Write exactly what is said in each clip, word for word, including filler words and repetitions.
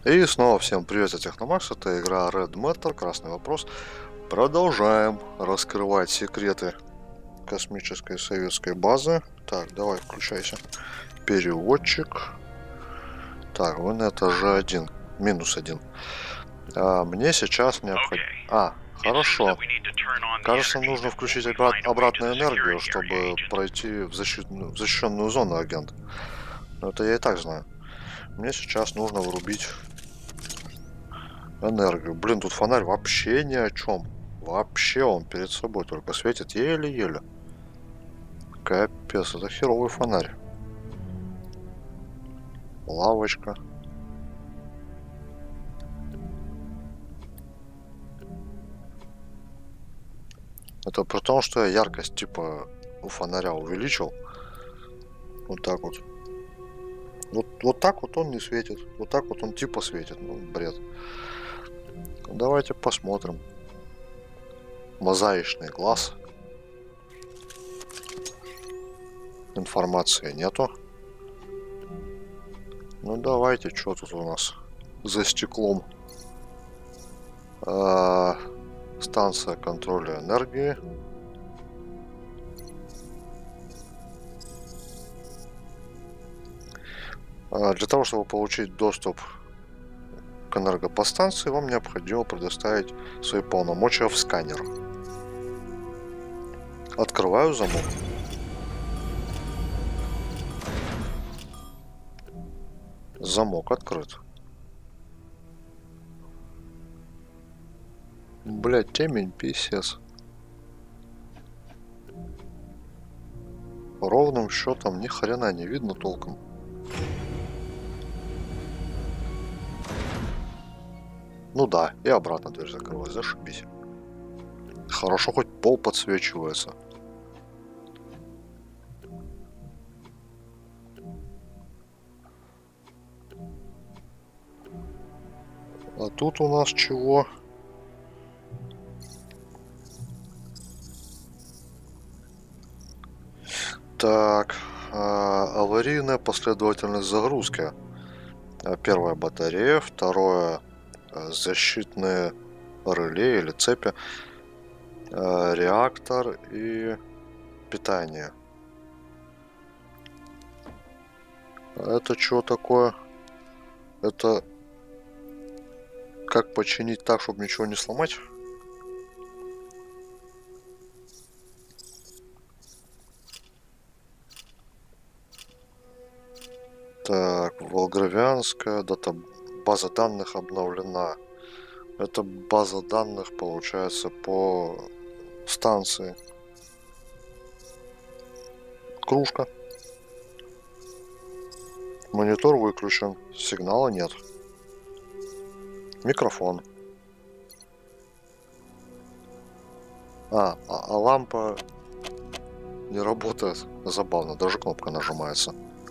И снова всем привет, я Техномакс, это игра Red Matter, красный вопрос. Продолжаем раскрывать секреты космической советской базы. Так, давай, включайся. Переводчик. Так, вы на этаже один, минус один. А, мне сейчас необходимо... А, хорошо. Кажется, нужно включить обрат... обратную энергию, чтобы пройти в, защитную... в защищенную зону, агент. Но это я и так знаю. Мне сейчас нужно вырубить энергию. Блин, тут фонарь вообще ни о чем. Вообще он перед собой только светит еле-еле. Капец, это херовый фонарь. Лавочка. Это при том, что я яркость типа у фонаря увеличил. Вот так вот. Вот, вот так вот он не светит. Вот так вот он типа светит. Ну, бред. Давайте посмотрим. Мозаичный глаз. Информации нету. Ну давайте, что тут у нас за стеклом? А, станция контроля энергии. А, для того, чтобы получить доступ к энергоподстанции, вам необходимо предоставить свои полномочия в сканер. Открываю замок. Замок открыт. Блять, темень писец. Ровным счетом ни хрена не видно толком. Ну да, и обратно дверь закрылась, зашибись. Хорошо, хоть пол подсвечивается. А тут у нас чего? Так, а, аварийная последовательность загрузки. Первая батарея, второе защитные реле или цепи, реактор и питание. Это что такое? Это как починить так, чтобы ничего не сломать? Так, Волгоградская дата, база данных обновлена. Это база данных получается по станции. Кружка. Монитор выключен, сигнала нет. Микрофон. А, а, а лампа не работает. Забавно, даже кнопка нажимается.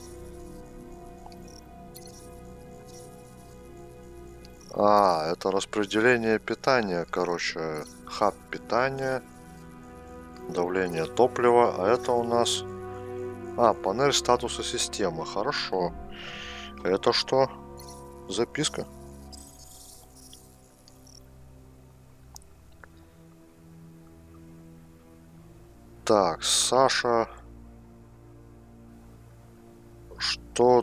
А, это распределение питания, короче, хаб питания, давление топлива, а это у нас... А, панель статуса системы, хорошо. Это что? Записка? Так, Саша... Что...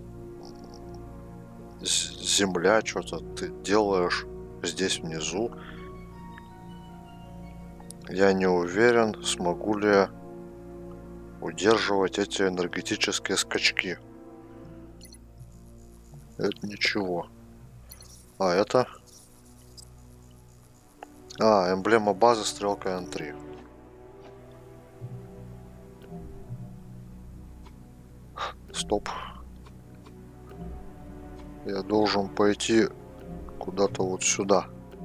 Земля, что-то ты делаешь здесь внизу. Я не уверен, смогу ли я удерживать эти энергетические скачки. Это ничего. А, это... А, эмблема базы, стрелка эн три. Стоп. Я должен пойти куда-то вот сюда.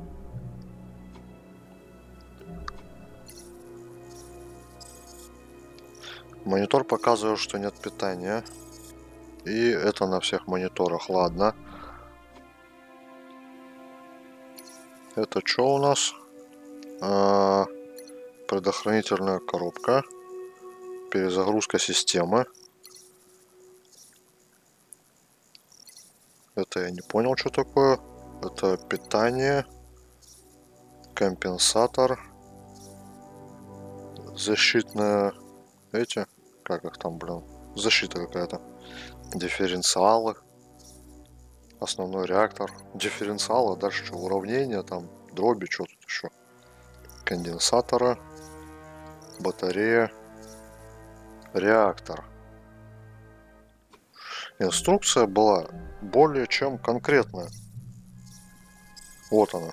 Монитор показывает, что нет питания. И это на всех мониторах. Ладно. Это что у нас? А, предохранительная коробка. Перезагрузка системы. Это я не понял, что такое. Это питание, компенсатор, защитная, эти, как их там, блин, защита какая-то, дифференциалы, основной реактор, дифференциалы, дальше что, уравнение, там, дроби, что тут еще, конденсатора, батарея, реактор. Инструкция была более чем конкретная. Вот она.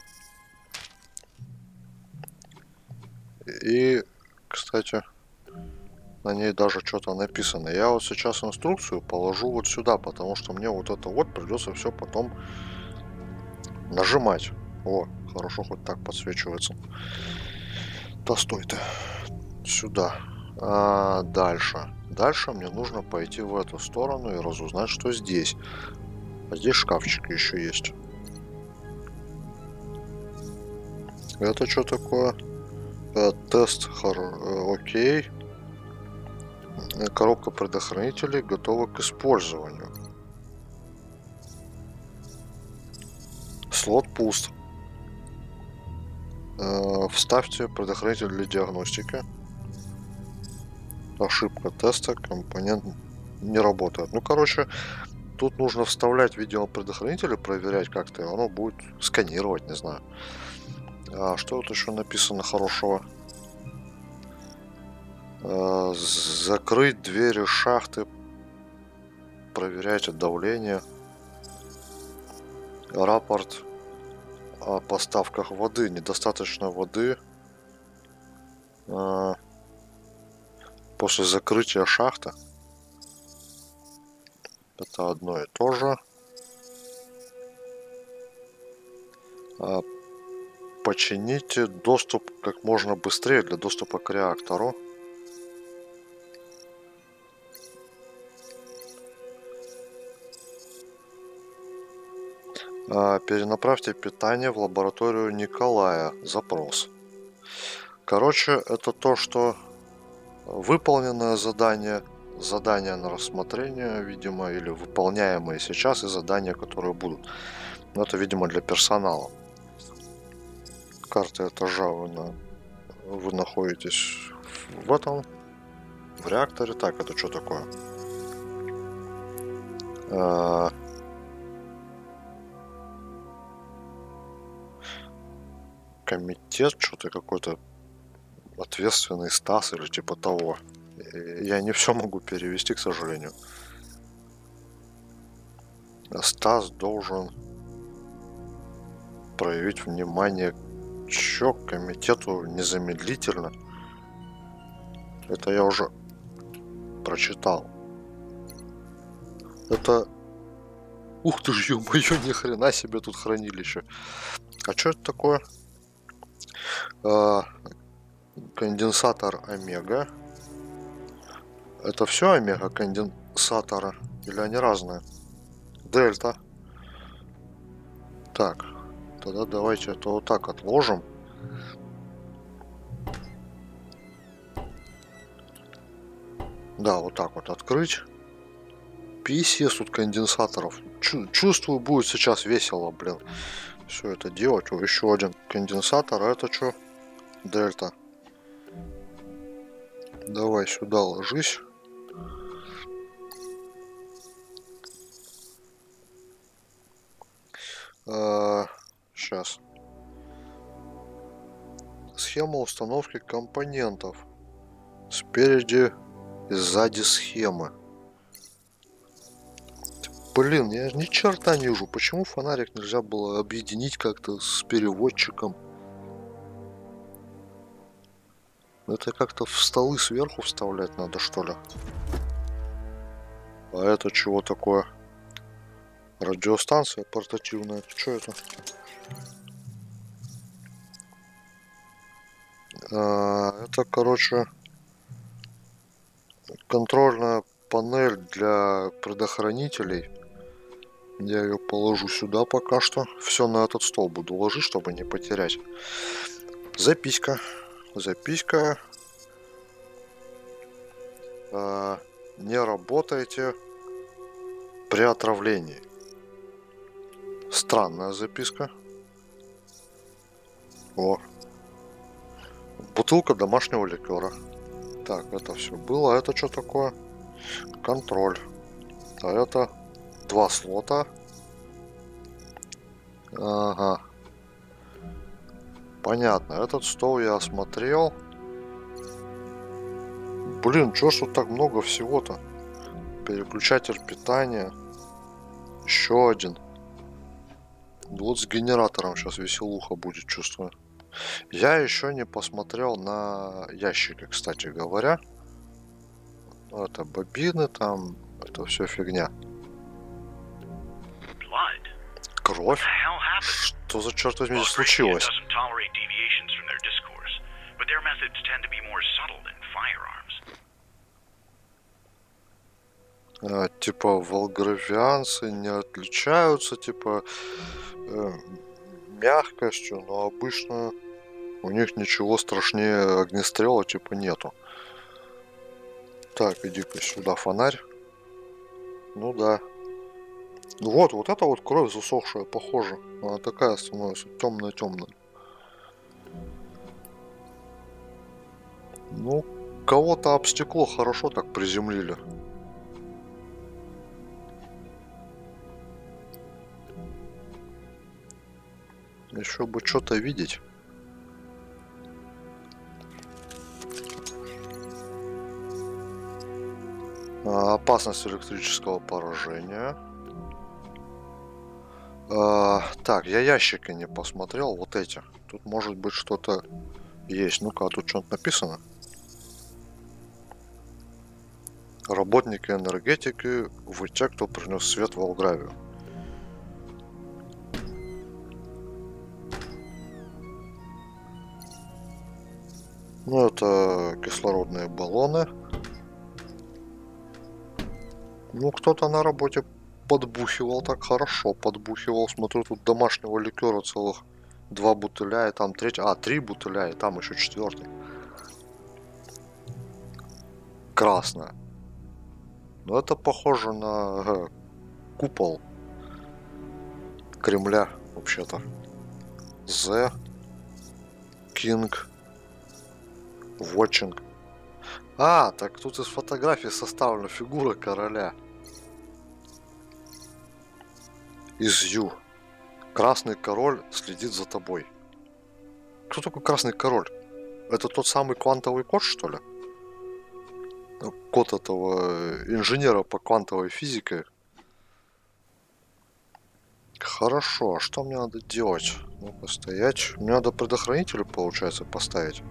И, кстати, на ней даже что-то написано. Я вот сейчас инструкцию положу вот сюда, потому что мне вот это вот придется все потом нажимать. О, хорошо, хоть так подсвечивается. Да стой ты. Сюда. А дальше. Дальше мне нужно пойти в эту сторону и разузнать, что здесь. А здесь шкафчики еще есть. Это что такое? Э, тест, хор... э, окей. Коробка предохранителей готова к использованию. Слот пуст. Э, вставьте предохранитель для диагностики. Ошибка теста, компонент не работает. Ну, короче, тут нужно вставлять, видимо, предохранители, проверять как-то, и оно будет сканировать, не знаю. А что тут еще написано хорошего? Э, закрыть двери шахты, проверяйте давление. Рапорт о поставках воды. Недостаточно воды э, после закрытия шахты. Это одно и то же. А, почините доступ как можно быстрее для доступа к реактору. А, перенаправьте питание в лабораторию Николая. Запрос. Короче, это то, что выполненное задание, задание на рассмотрение, видимо, или выполняемые сейчас и задания, которые будут. Но это, видимо, для персонала. Карта этажа вы, на... вы находитесь в этом, в реакторе. Так, это что такое? А... Комитет, что-то какой-то ответственный Стас или типа того. Я не все могу перевести, к сожалению. Стас должен проявить внимание чё, к комитету незамедлительно. Это я уже прочитал. Это... Ух ты ж, ё-моё, ни хрена себе тут хранилище. А что это такое? А, конденсатор омега. Это все омега конденсатора? Или они разные? Дельта. Так, тогда давайте это вот так отложим. Да, вот так вот открыть. пятьдесят тут конденсаторов. Чу чувствую, будет сейчас весело, блин. Все это делать. О, еще один конденсатор. А это что? Дельта. Давай сюда ложись. А, сейчас. Схема установки компонентов. Спереди и сзади схемы. Блин, я ни черта не вижу. Почему фонарик нельзя было объединить как-то с переводчиком? Это как-то в столы сверху вставлять надо, что ли? А это чего такое? Радиостанция портативная. Что это? А, это, короче, контрольная панель для предохранителей. Я ее положу сюда пока что. Все на этот стол буду ложить, чтобы не потерять. Записка. Записка. А, не работайте при отравлении. Странная записка. О. Бутылка домашнего ликера. Так, это все было. А это что такое? Контроль. А это два слота. Ага. Понятно. Этот стол я осмотрел. Блин, чё ж тут так много всего-то? Переключатель питания. Еще один. Вот с генератором сейчас веселуха будет, чувствую. Я еще не посмотрел на ящики, кстати говоря. Это бобины там, это все фигня. Кровь? Что за черт возьми здесь случилось? А, типа волгравианцы не отличаются, типа э, мягкостью, но обычно у них ничего страшнее огнестрела типа нету. Так, иди-ка сюда, фонарь. Ну да. Вот, вот это вот кровь засохшая, похоже. Она такая становится темная-темная. Ну, кого-то об стекло хорошо так приземлили. Еще бы что-то видеть. А, опасность электрического поражения. А, так, я ящики не посмотрел. Вот эти. Тут может быть что-то есть. Ну-ка, а тут что-то написано. Работники энергетики, вы те, кто принес свет в Волгравию. Ну, это кислородные баллоны. Ну, кто-то на работе подбухивал так хорошо, подбухивал. Смотрю, тут домашнего ликера целых два бутыля, и там третий, а, три бутыля, и там еще четвертый. Красная. Ну, это похоже на э, купол Кремля, вообще-то. The King Watching. А, так тут из фотографии составлена фигура короля. Из Ю. Красный король следит за тобой. Кто такой красный король? Это тот самый квантовый код, что ли? Код этого инженера по квантовой физике. Хорошо, а что мне надо делать? Ну, постоять. Мне надо предохранитель, получается, поставить.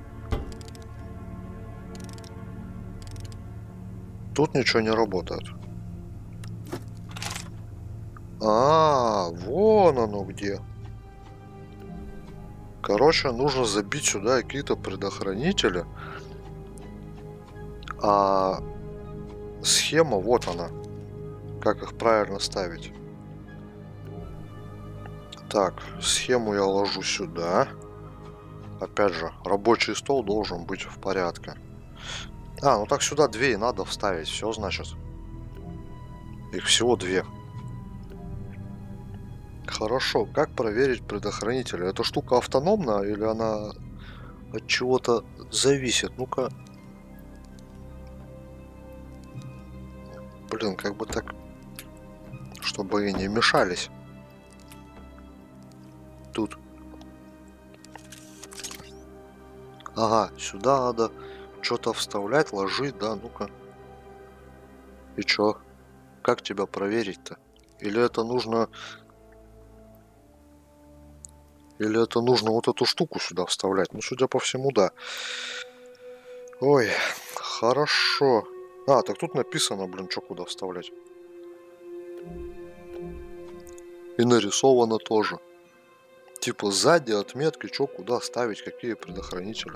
Тут ничего не работает. А, вон оно где. Короче, нужно забить сюда какие-то предохранители. А схема, вот она. Как их правильно ставить. Так, схему я ложу сюда. Опять же, рабочий стол должен быть в порядке. А, ну так сюда две и надо вставить. Все, значит. Их всего две. Хорошо, как проверить предохранитель? Эта штука автономная или она от чего-то зависит? Ну-ка. Блин, как бы так, чтобы и не мешались. Тут. Ага, сюда надо что-то вставлять, ложить, да, ну-ка. И чё? Как тебя проверить-то? Или это нужно... Или это нужно вот эту штуку сюда вставлять? Ну, судя по всему, да. Ой, хорошо. А, так тут написано, блин, что куда вставлять. И нарисовано тоже. Типа сзади отметки, что куда ставить, какие предохранители.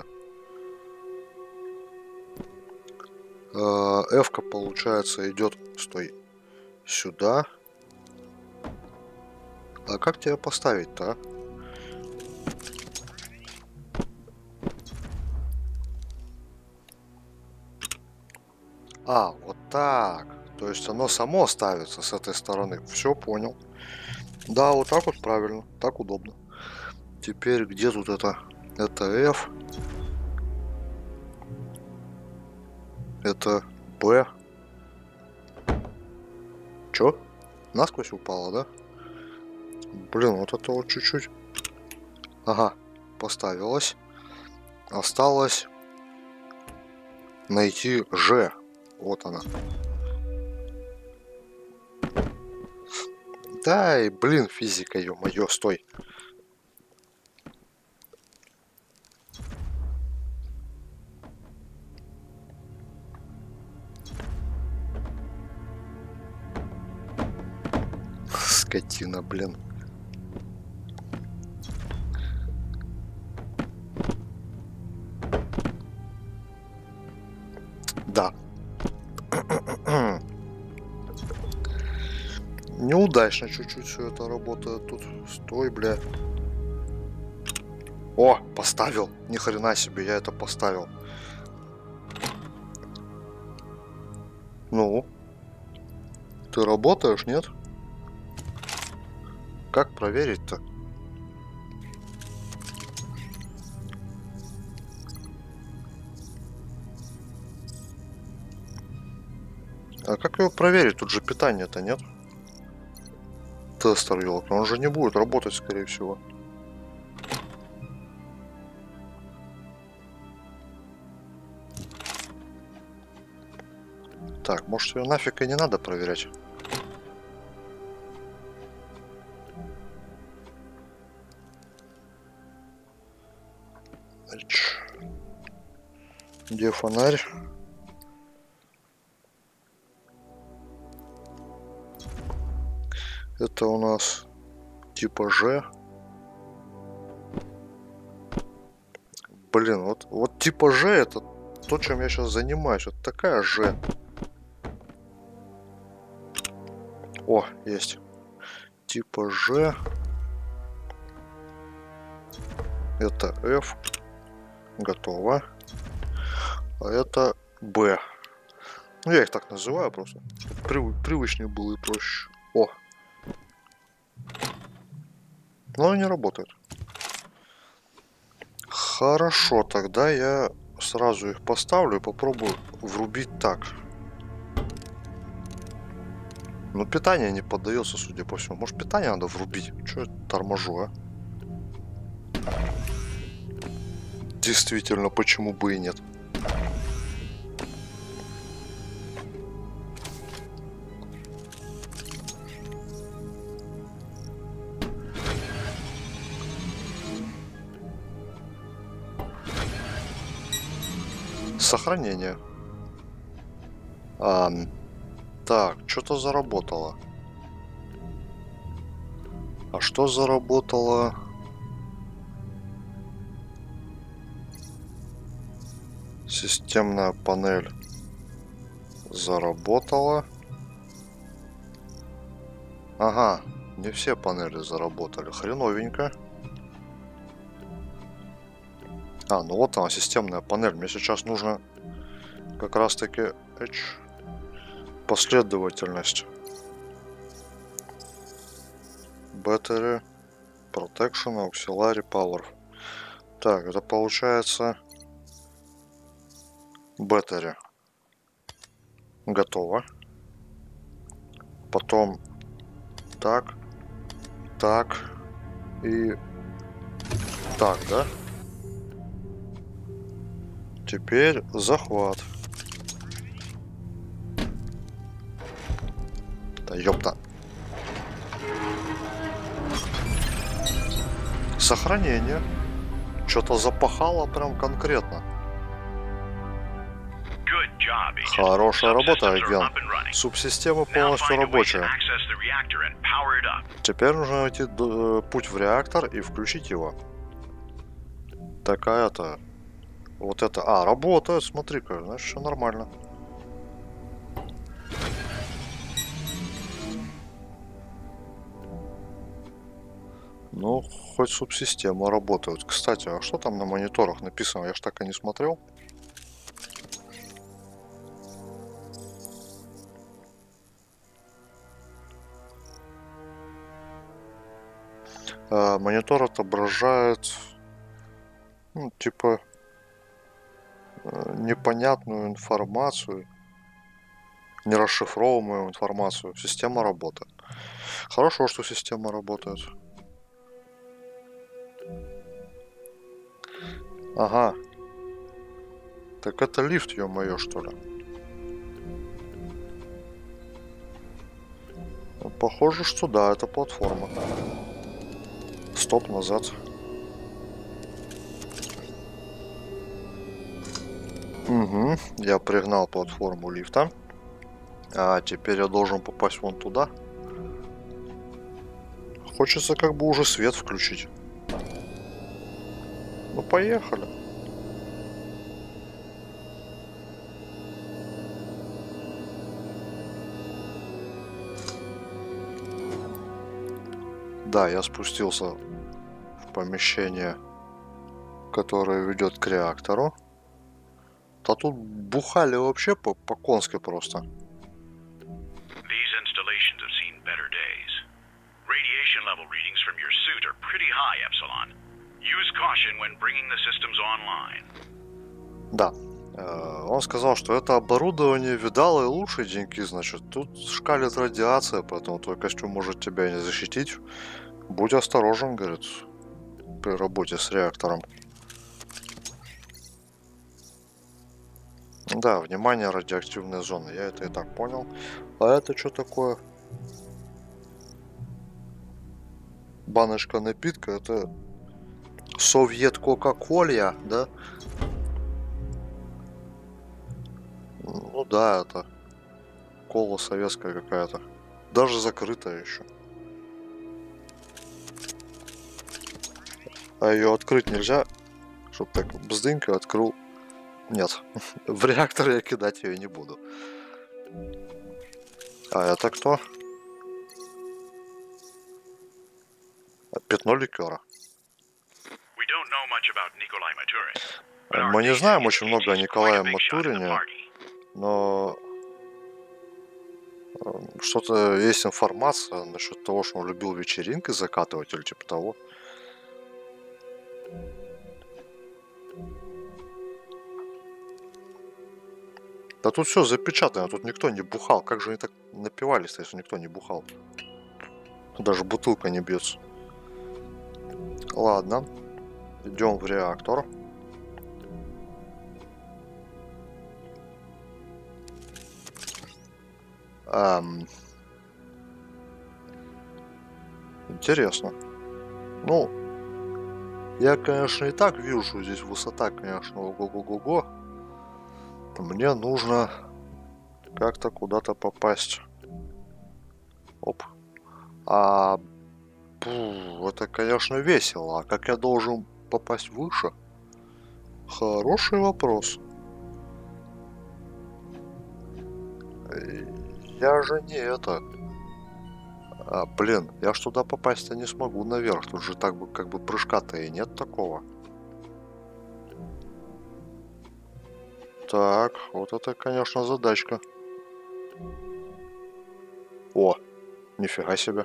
F-ка, получается, идет, стой, сюда. А как тебя поставить-то, а? А, вот так. То есть оно само ставится с этой стороны. Все понял. Да, вот так вот правильно. Так удобно. Теперь где тут это? Это F. Это B. Чё? Насквозь упало, да? Блин, вот это вот чуть-чуть. Ага, поставилось. Осталось найти Ж. Вот она. Да, и блин, физика, ё-моё, стой. Скотина, блин. Да. Неудачно чуть-чуть все это работает тут. Стой, бля. О, поставил. Ни хрена себе, я это поставил. Ну? Ты работаешь, нет? Как проверить-то? А как его проверить? Тут же питания-то нет. Тестер, елка, он же не будет работать, скорее всего. Так, может, ее нафиг и не надо проверять. Где фонарь? Это у нас типа Ж. Блин, вот, вот типа Ж это то, чем я сейчас занимаюсь. Вот такая Ж. О, есть. Типа Ж. Это F. Готово. А это Б. Ну, я их так называю просто. Прив... Привычнее было и проще. О. Но они работают. Хорошо, тогда я сразу их поставлю и попробую врубить так. Ну, питание не поддается, судя по всему. Может, питание надо врубить? Чё я торможу, а? Действительно, почему бы и нет? Сохранение. А, так, что-то заработало. А что заработало? Системная панель заработала. Ага, не все панели заработали. Хреновенько. А, ну вот она, системная панель. Мне сейчас нужно как раз таки эч, последовательность. Battery, Protection, Auxiliary, Power. Так, это получается Battery. Готово. Потом так, так и так, да? Теперь захват. Да ёпта. Сохранение. Что-то запахало прям конкретно. Хорошая работа, агент. Субсистема полностью рабочая. Теперь нужно найти путь в реактор и включить его. Такая-то. Вот это. А, работает, смотри-ка. Значит, все нормально. Ну, хоть субсистема работает. Кстати, а что там на мониторах написано? Я ж так и не смотрел. А, монитор отображает, ну, типа, непонятную информацию, нерасшифровываемую информацию. Система работает. Хорошо, что система работает. Ага. Так это лифт, ё-моё, что ли? Похоже, что да, это платформа. Стоп, назад. Угу, я пригнал платформу лифта. А теперь я должен попасть вон туда. Хочется как бы уже свет включить. Ну, поехали. Да, я спустился в помещение, которое ведет к реактору. Да тут бухали вообще по-конски просто. These installations have seen better days. Radiation level readings from your suit are pretty high, Epsilon. Use caution when bringing the systems online. Да. Он сказал, что это оборудование видало и лучшие деньги, значит. Тут шкалит радиация, поэтому твой костюм может тебя не защитить. Будь осторожен, говорит, при работе с реактором. Да, внимание, радиоактивная зона. Я это и так понял. А это что такое? Баночка напитка. Это Совет Кока-Коля, да? Ну да, это кола советская какая-то. Даже закрытая еще. А ее открыть нельзя, чтобы так бздынька открыл. Нет, в реактор я кидать ее не буду. А это кто? Пятно ликера. Мы не знаем очень много о Николае Матурине, но что-то есть информация насчет того, что он любил вечеринки закатывать или типа того. Да тут все запечатано, тут никто не бухал. Как же они так напивались, если никто не бухал? Даже бутылка не бьется. Ладно, идем в реактор. Эм... Интересно. Ну, я, конечно, и так вижу, что здесь высота, конечно, ого-го-го-го. Мне нужно как-то куда-то попасть. Оп. А, пу, это, конечно, весело. А как я должен попасть выше? Хороший вопрос. Я же не это. А, блин, я ж туда попасть-то не смогу наверх. Тут же так бы как бы прыжка-то и нет такого. Так, вот это, конечно, задачка. О, нифига себе.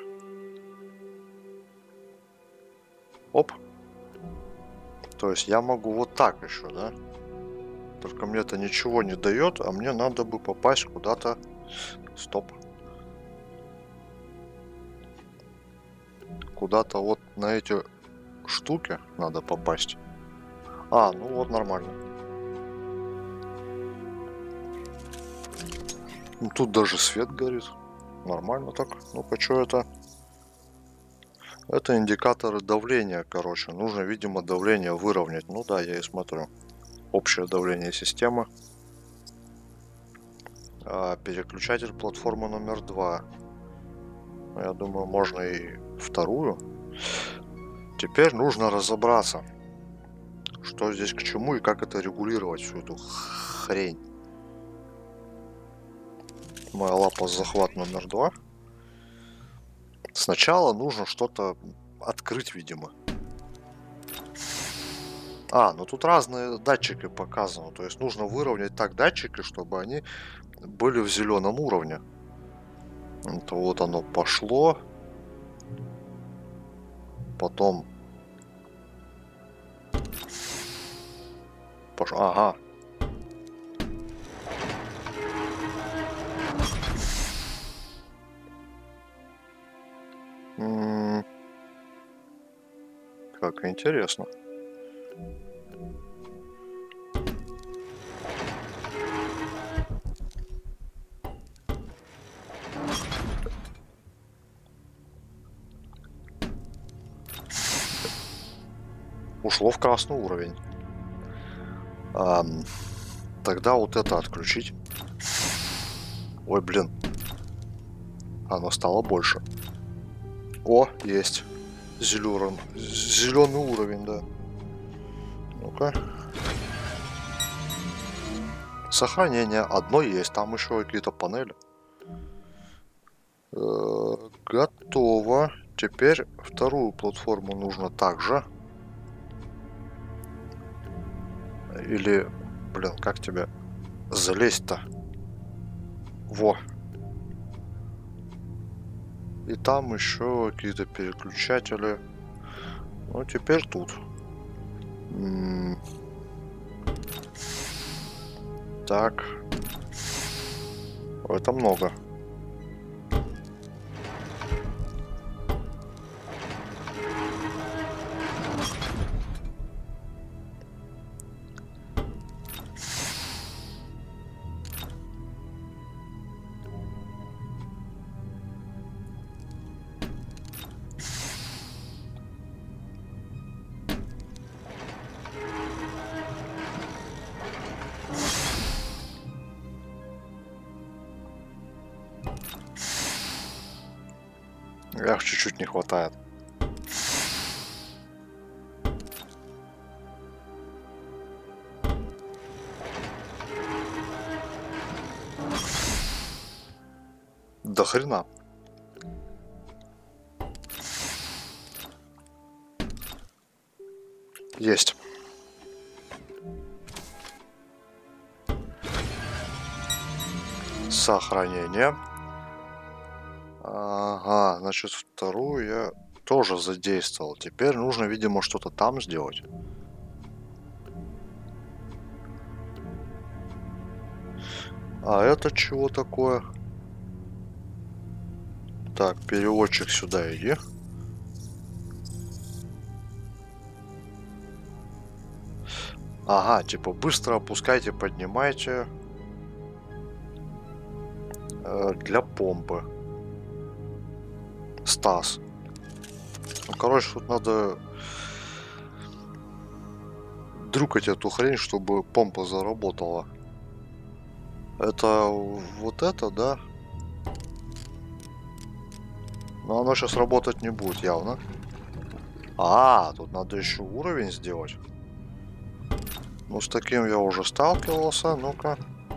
Оп. То есть я могу вот так еще, да? Только мне это ничего не дает, а мне надо бы попасть куда-то. Стоп. Куда-то вот на эти штуки надо попасть. А, ну вот нормально. Ну, тут даже свет горит. Нормально так. Ну-ка, что это? Это индикаторы давления, короче. Нужно, видимо, давление выровнять. Ну да, я и смотрю. Общее давление системы. А, переключатель платформы номер два. Я думаю, можно и вторую. Теперь нужно разобраться, что здесь к чему и как это регулировать, всю эту хрень. Моя лапа захват номер два. Сначала нужно что-то открыть, видимо. А, ну тут разные датчики показаны. То есть нужно выровнять так датчики, чтобы они были в зеленом уровне. Это вот оно пошло. Потом... Пош... Ага. М-м-м. Как интересно. Ушло в красный уровень. А, тогда вот это отключить. Ой, блин. Оно стало больше. О, есть. Зеленый, зеленый уровень, да. Ну-ка. Сохранение. Одно есть. Там еще какие-то панели. Э-э, готово. Теперь вторую платформу нужно также. Или, блин, как тебе залезть-то? Во. И там еще какие-то переключатели. Ну, теперь тут. М-м- так. Это много. Эх, чуть-чуть не хватает. До хрена. Есть. Сохранение. Ага, значит, вторую я тоже задействовал. Теперь нужно, видимо, что-то там сделать. А это чего такое? Так, переводчик сюда иди. Ага, типа быстро опускайте, поднимайте. Э, для помпы. Стас. Ну, короче, тут надо дрюкать эту хрень, чтобы помпа заработала. Это вот это, да? Но оно сейчас работать не будет явно. А, тут надо еще уровень сделать. Ну, с таким я уже сталкивался. Ну-ка.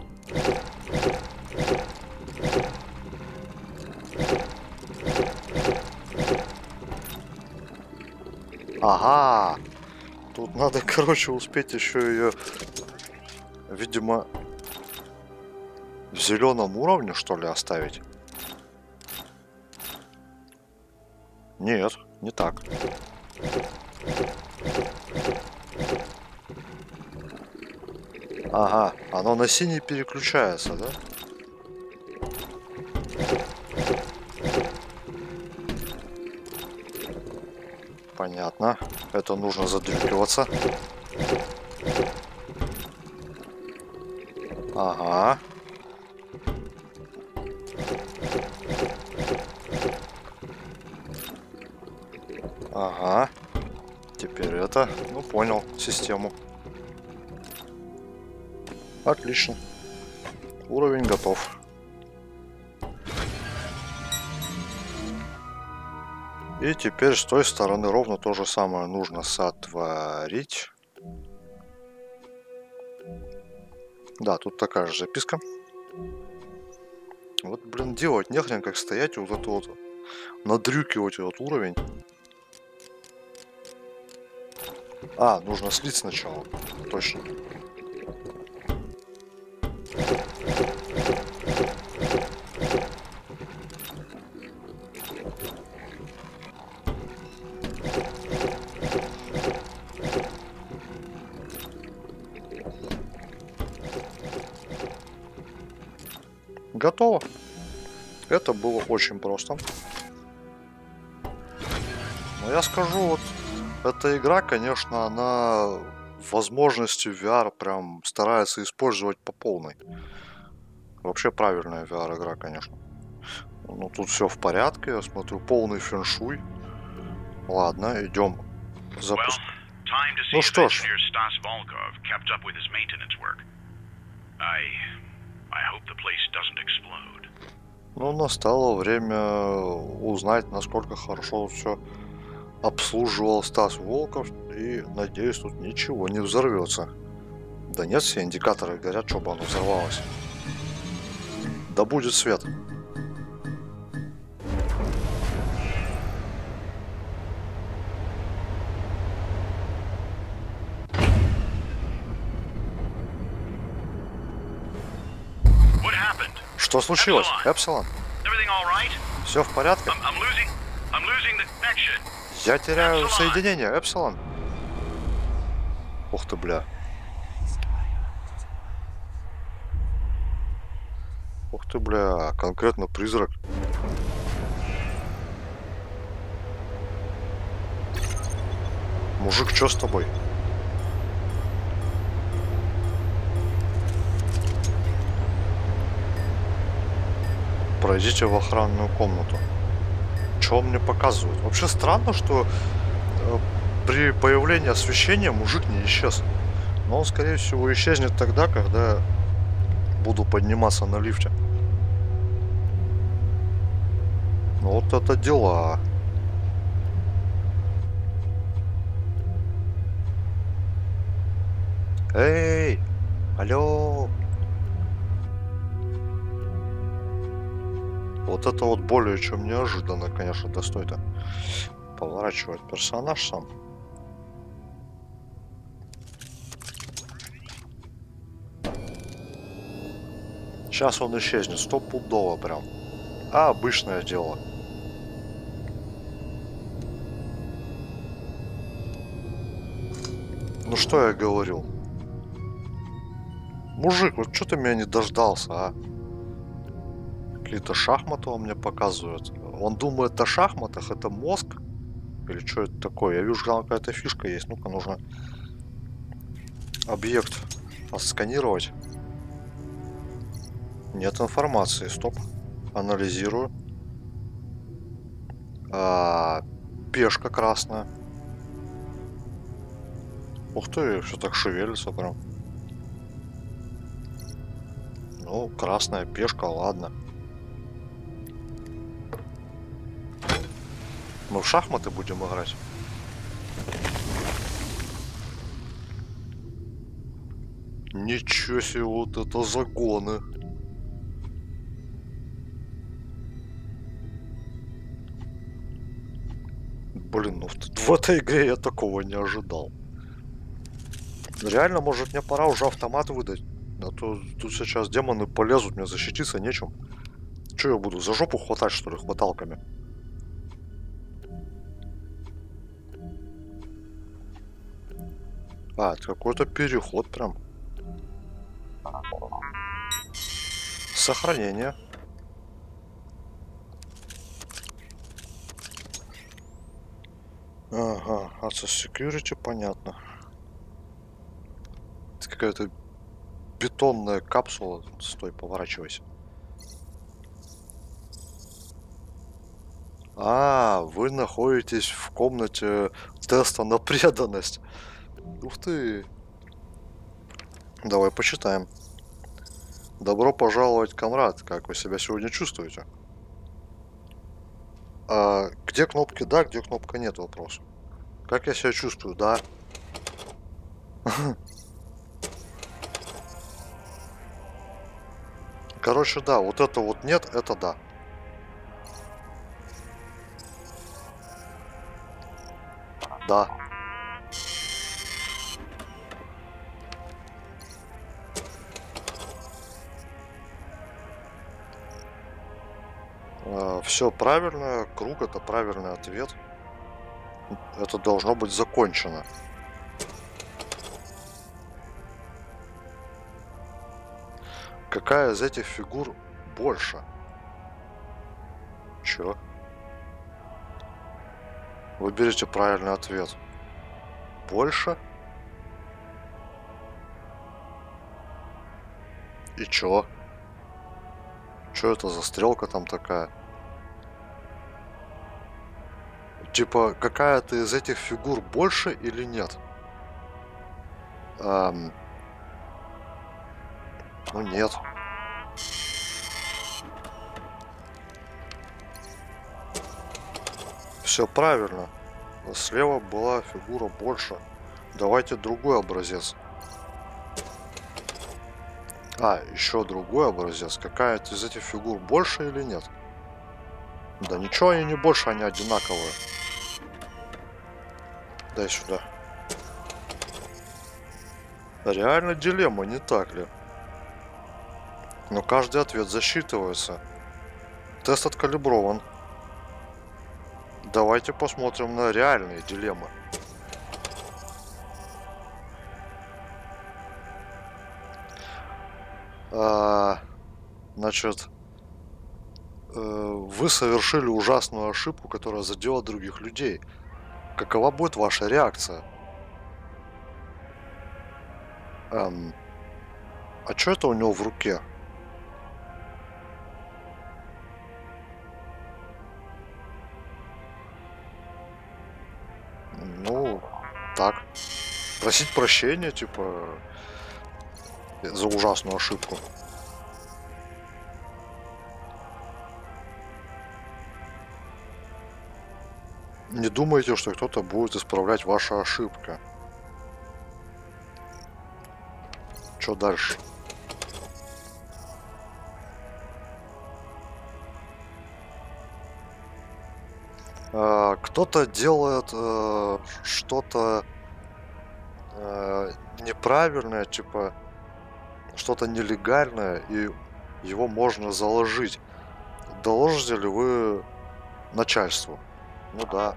Ага. Тут надо, короче, успеть еще ее, видимо, в зеленом уровне, что ли, оставить? Нет, не так. Ага, оно на синий переключается, да? Понятно. Это нужно задрюкиваться. Ага. Ага. Теперь это. Ну, понял систему. Отлично. Уровень готов. И теперь с той стороны ровно то же самое нужно сотворить. Да, тут такая же записка. Вот, блин, делать нехрен, как стоять и вот это вот надрюкивать этот уровень. А, нужно слить сначала. Точно. Готово. Это было очень просто. Но я скажу, вот эта игра, конечно, она возможности ви ар прям старается использовать по полной. Вообще правильная ви ар игра, конечно. Ну тут все в порядке, я смотрю, полный фэншуй. Ладно, идем запуск. Ну что ж. Ну, настало время узнать, насколько хорошо все обслуживал Стас Волков. И, надеюсь, тут ничего не взорвется. Да нет, все индикаторы горят, чтобы оно взорвалось. Да будет свет. Что случилось, Эпсилон? Все в порядке? Я теряю соединение, Эпсилон. Ух ты, бля. Ух ты, бля, конкретно призрак. Мужик, что с тобой? Пройдите в охранную комнату. Что он мне показывает? Вообще странно, что э, при появлении освещения мужик не исчез. Но он, скорее всего, исчезнет тогда, когда буду подниматься на лифте. Ну, вот это дела. Эй! Алло! Вот это вот более чем неожиданно, конечно, да стой-то. Поворачивает персонаж сам. Сейчас он исчезнет, стопудово прям. А обычное дело. Ну что я говорил? Мужик, вот что ты меня не дождался, а? Какие-то шахматы он мне показывает. Он думает о шахматах, это мозг? Или что это такое? Я вижу, там какая-то фишка есть. Ну-ка, нужно объект отсканировать. Нет информации. Стоп. Анализирую. А, пешка красная. Ух ты, все так шевелится прям. Ну, красная пешка, ладно. Мы в шахматы будем играть. Ничего себе, вот это загоны. Блин, ну в, в этой игре я такого не ожидал. Реально, может, мне пора уже автомат выдать. А то тут сейчас демоны полезут, мне защититься нечем. Че я буду, за жопу хватать, что ли, хваталками? А, это какой-то переход прям. Сохранение. Ага, Access Security, понятно. Это какая-то бетонная капсула. Стой, поворачивайся. А, вы находитесь в комнате теста на преданность. Ух ты. Давай почитаем. Добро пожаловать, комрад. Как вы себя сегодня чувствуете? А, где кнопки да, где кнопка нет, вопрос. Как я себя чувствую, да? Короче, да, вот это вот нет, это да. Да. А, все правильно, круг это правильный ответ. Это должно быть закончено. Какая из этих фигур больше? Чё? Выберите правильный ответ. Больше? И чё? Чё это за стрелка там такая? Типа, какая-то из этих фигур больше или нет? Эм... Ну нет. Все правильно. Слева была фигура больше. Давайте другой образец. А, еще другой образец. Какая-то из этих фигур больше или нет? Да ничего они не больше, они одинаковые. Дай сюда. Реально дилемма, не так ли? Но каждый ответ засчитывается. Тест откалиброван. Давайте посмотрим на реальные дилеммы. А, значит, э, вы совершили ужасную ошибку, которая задела других людей. Какова будет ваша реакция? Эм, а что это у него в руке? Ну, так. Просить прощения, типа, за ужасную ошибку. Не думайте, что кто-то будет исправлять ваши ошибки. Что дальше? А, кто-то делает э, что-то э, неправильное, типа что-то нелегальное, и его можно заложить. Доложите ли вы начальству? Ну да.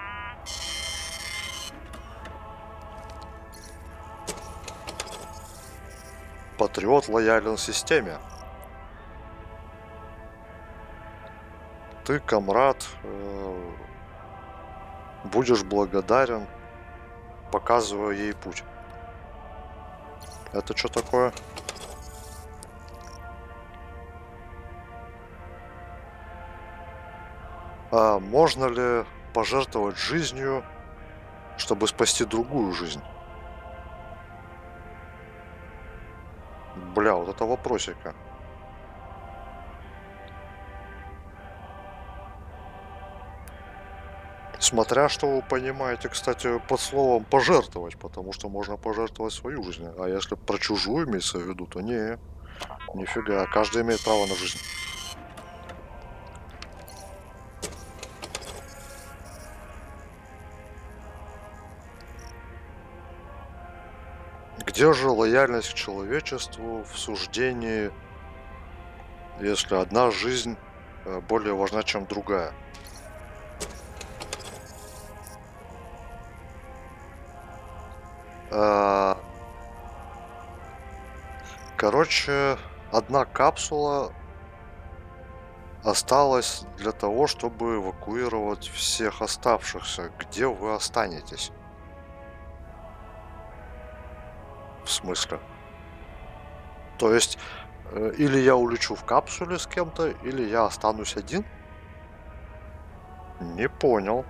Патриот лоялен системе. Ты, комрад, э, будешь благодарен, показывая ей путь. Это что такое? А можно ли пожертвовать жизнью, чтобы спасти другую жизнь? Бля, вот это вопросика. Смотря что вы понимаете, кстати, под словом пожертвовать, потому что можно пожертвовать свою жизнь. А если про чужую имеется в виду, то не, нифига, каждый имеет право на жизнь. Где же лояльность к человечеству в суждении, если одна жизнь более важна, чем другая? Короче, одна капсула осталась для того, чтобы эвакуировать всех оставшихся. Где вы останетесь? В смысле? То есть, или я улечу в капсуле с кем-то, или я останусь один? Не понял.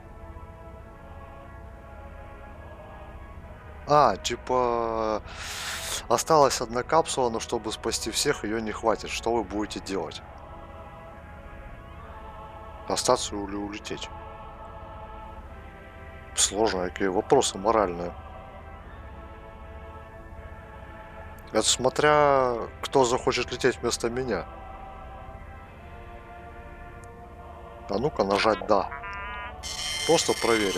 А, типа, осталась одна капсула, но чтобы спасти всех, ее не хватит. Что вы будете делать? Остаться или улететь? Сложные какие вопросы моральные. Это смотря, кто захочет лететь вместо меня. А ну-ка нажать «да». Просто проверим.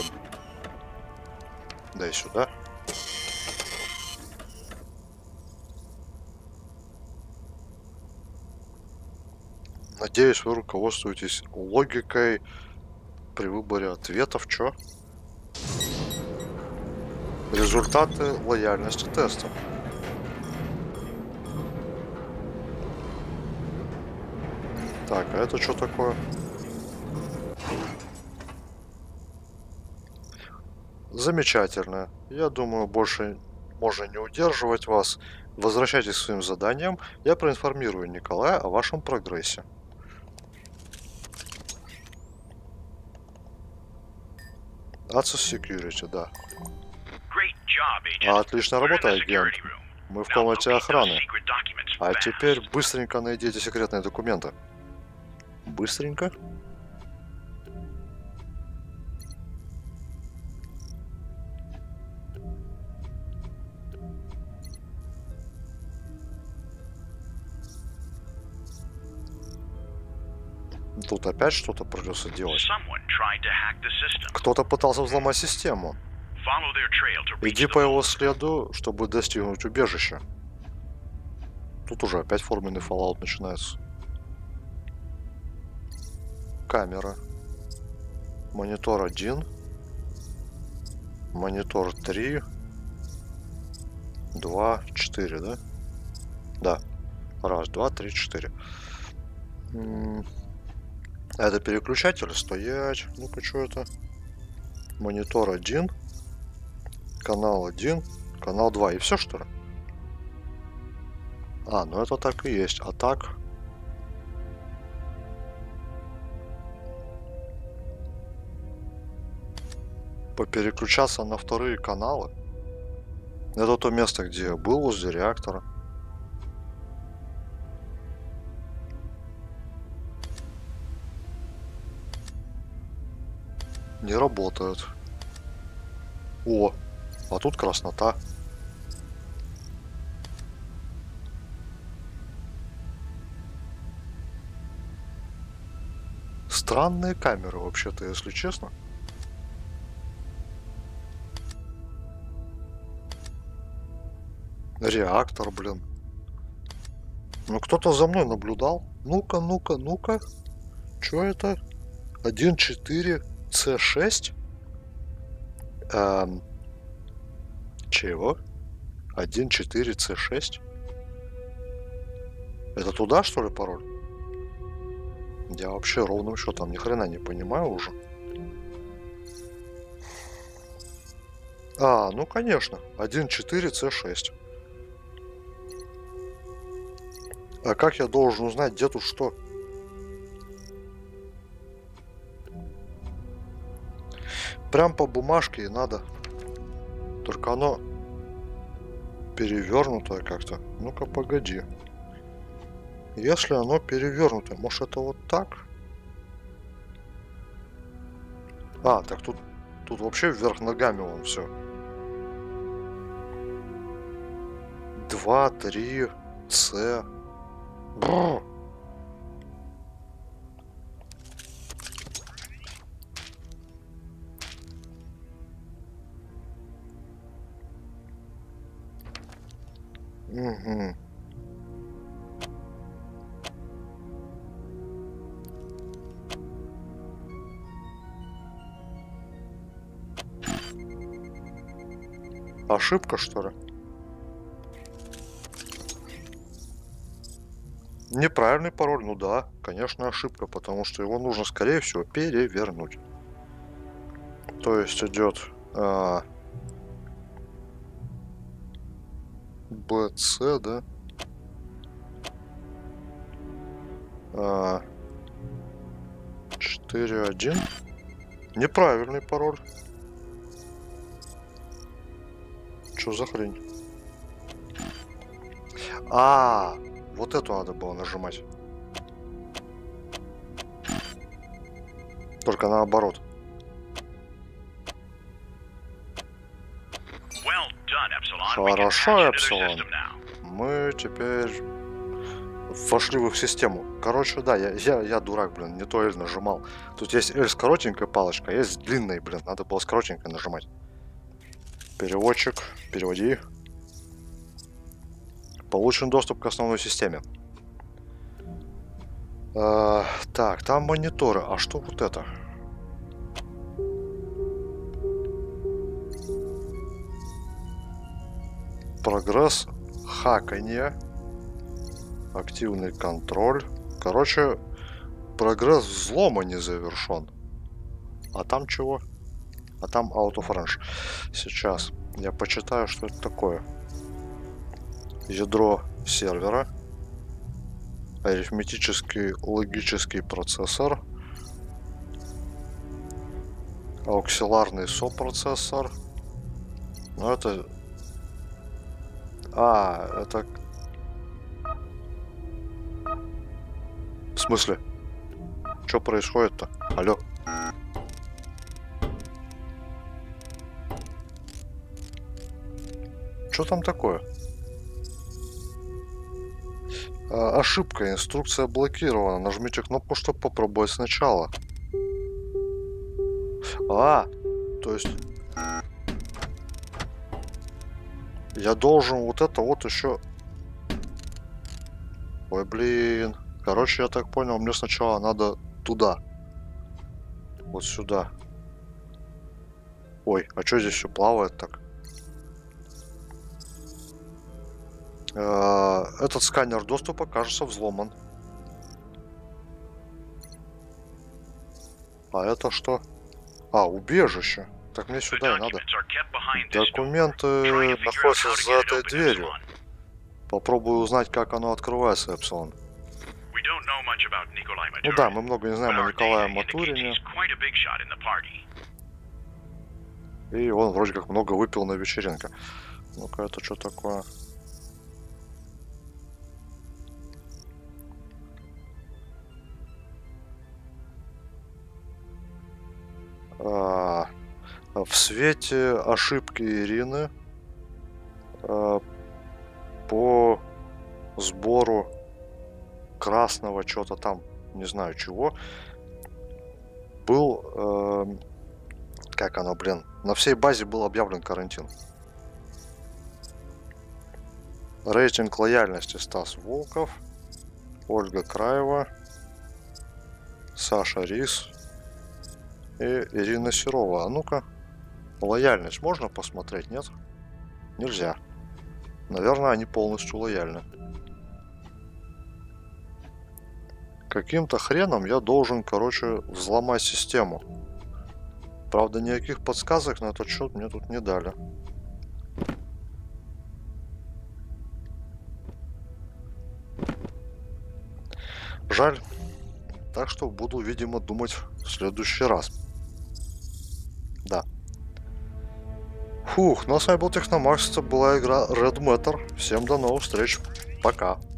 Дай сюда. Надеюсь, вы руководствуетесь логикой при выборе ответов. Чё? Результаты лояльности теста. Так, а это что такое? Замечательно. Я думаю, больше можно не удерживать вас. Возвращайтесь к своим заданиям. Я проинформирую Николая о вашем прогрессе. Access Security, да. А, отлично работа, агент. Мы в комнате охраны. А теперь быстренько найдите секретные документы. Быстренько. Тут опять что-то придется делать. Кто-то пытался взломать систему. Иди по его следу, чтобы достигнуть убежища. Тут уже опять форменный Fallout начинается. Камера. Монитор один. Монитор три. Два, четыре, да? Да. Раз, два, три, четыре. Это переключатель, стоять. Ну-ка, что это? Монитор один. Канал один. Канал два. И все, что ли? А, ну это так и есть. А так... Попереключаться на вторые каналы. Это то место, где я был, возле реактора. Не работает. О, а тут краснота. Странные камеры, вообще-то, если честно. Реактор, блин. Ну, кто-то за мной наблюдал. Ну-ка, ну-ка, ну-ка. Чё это? один четыре С шесть? Эм... Чего? один четыре С шесть? Это туда, что ли, пароль? Я вообще ровным счетом ни хрена не понимаю уже. А, ну конечно. один четыре С шесть. А как я должен узнать, где тут что? Прям по бумажке и надо. Только оно перевернутое как-то. Ну-ка, погоди. Если оно перевернутое, может это вот так? А, так тут, тут вообще вверх ногами вон все. Два, три, С. Бррр. Угу. Ошибка, что ли? Неправильный пароль, ну да, конечно, ошибка, потому что его нужно, скорее всего, перевернуть. То есть идет а, бэ цэ, да? А, четыре один. Неправильный пароль. Что за хрень? А, вот эту надо было нажимать. Только наоборот. Хорошо, Эпсилон. Мы теперь вошли в их систему. Короче, да, я, я, я дурак, блин, не то L нажимал. Тут есть L с коротенькой палочкой, а есть с длинной, блин. Надо было с коротенькой нажимать. Переводчик, переводи. Получен доступ к основной системе. А, так, там мониторы. А что вот это? Прогресс, хаканье, активный контроль. Короче, прогресс взлома не завершен. А там чего? А там out of range. Сейчас я почитаю, что это такое. Ядро сервера. Арифметический логический процессор. Ауксиларный сопроцессор. Ну это... А, это... В смысле? Что происходит-то? Алло. Что там такое? А, ошибка. Инструкция блокирована. Нажмите кнопку, чтобы попробовать сначала. А, то есть... Я должен вот это вот еще... Ой, блин. Короче, я так понял, мне сначала надо туда. Вот сюда. Ой, а что здесь все плавает так? Этот сканер доступа, кажется, взломан. А это что? А, убежище. Так мне сюда и надо. Документы находятся за этой дверью. Попробую узнать, как оно открывается, Эпсилон. Ну да, мы много не знаем о Николае Матурине. И он вроде как много выпил на вечеринке. Ну-ка, это что такое? А, в свете ошибки Ирины а, по сбору красного что-то там, не знаю чего, был, э, как оно, блин, на всей базе был объявлен карантин. Рейтинг лояльности: Стас Волков, Ольга Краева, Саша Рис и Ирина Серова. А ну-ка, лояльность можно посмотреть, нет? Нельзя. Наверное, они полностью лояльны. Каким-то хреном я должен, короче, взломать систему. Правда, никаких подсказок на этот счет мне тут не дали. Жаль. Так что буду, видимо, думать в следующий раз. Да. Фух, ну а с вами был Техномакс, это была игра Red Matter. Всем до новых встреч. Пока.